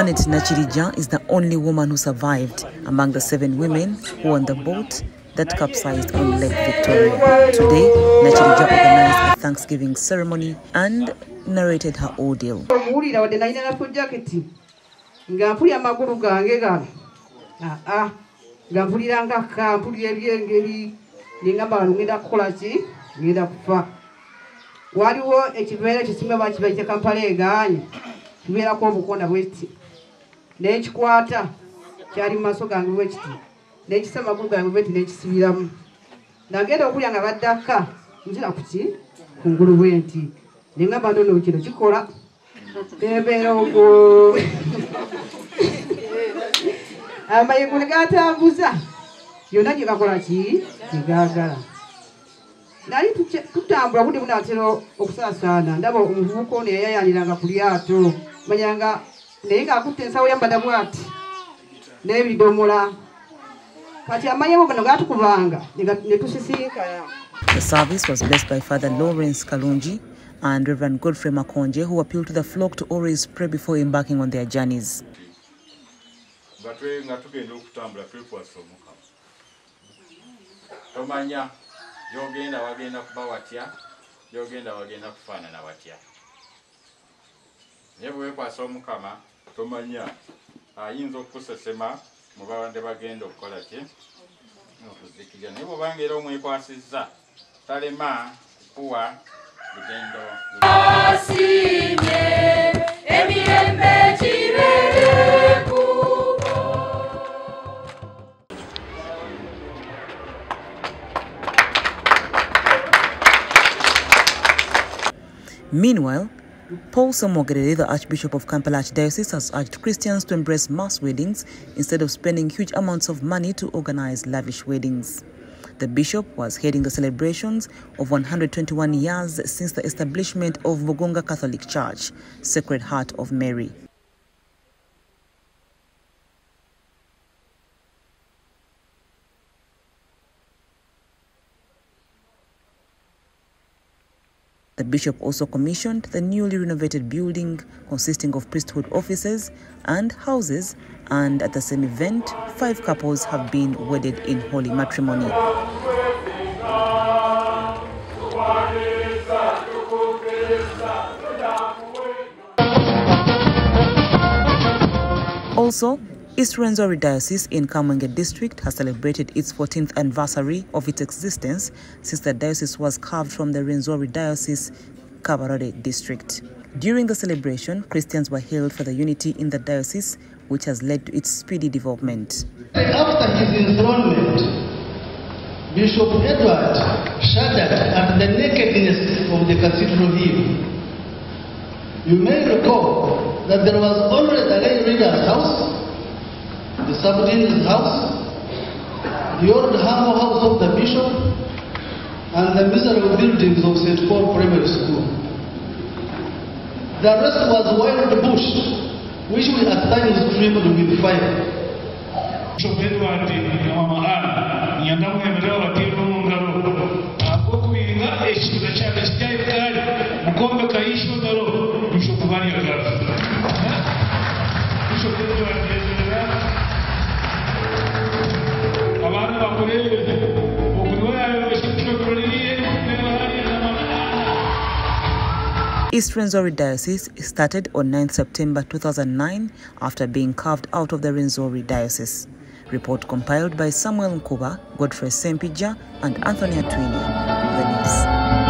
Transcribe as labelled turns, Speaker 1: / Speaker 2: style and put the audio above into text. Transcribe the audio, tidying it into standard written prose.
Speaker 1: Janet Nachirija is the only woman who survived among the 7 women who were on the boat that capsized on Lake Victoria. Today, Nachirija organized a Thanksgiving ceremony and narrated her ordeal.
Speaker 2: Waliwo ekibeera kisimba bakibaite Kampala egaanyi kibeerako obukonda bwekiti n'ekikwata kyali mu maaso gange bwekiti n'ekisa amagulu gange bweti n'ekisibiramu nagenda okulya nga baddaka nzira kuki ku ngulu bwenti nengamba ndono kino kikola ebeera ogwo amayigo ne gatambuza yonna gye gakola ki kigaagala nali tutambula budde bunatera okusaasaana ndaba omuvubuka ono yayayaniranga ku lyato manyanga naye ng'akutte ensawo yambada bw'ati n'ebidomola kati amayebo gano gaatukubanga ne tusisinkana.
Speaker 1: The service was blessed by Father Lawrence Kalungi and Reverend Godfrey Makonje, who appealed to the flock to always pray before embarking on their journeys.
Speaker 3: Yogenda wagenda kuba watya yogenda wagenda kufaanana watya naye bwekwasa omukama tomanya ayinza okusesema mu babadde bagenda okukola ki okuzikirira naye bwobanga era omwekwasizza talema kuwa lugendo emirembe kibeereku.
Speaker 1: Meanwhile, Paul Somogere, the Archbishop of Kampala Archdiocese, has urged Christians to embrace mass weddings instead of spending huge amounts of money to organize lavish weddings. The bishop was heading the celebrations of 121 years since the establishment of Mugunga Catholic Church, Sacred Heart of Mary. The bishop also commissioned the newly renovated building consisting of priesthood offices and houses, and at the same event, 5 couples have been wedded in holy matrimony. Also, East Rwenzori Diocese in Kamwenge District has celebrated its 14th anniversary of its existence since the diocese was carved from the Rwenzori Diocese Kabarore District. During the celebration, Christians were hailed for the unity in the diocese, which has led to its speedy development.
Speaker 4: After his enthronement, Bishop Edward shuddered at the nakedness of the cathedral hill. You may recall that there was already the lay reader's house, the subdean's house, the old humble house of the bishop, and the miserable buildings of St. Paul Primary School. The rest was wild bush, which we at times trimmed with fire.
Speaker 5: Bishop Edward Mama Yandamu Yamera Tiro Mungaro, Akuinga, Eshi, Chaka, Mukombe Kaisho, Bishop Vania Bishop Edward.
Speaker 1: East Rwenzori Diocese started on 9 September 2009 after being carved out of the Rwenzori Diocese. Report compiled by Samuel Nkuba, Godfrey Sempija, and Anthony Atwinia. The news.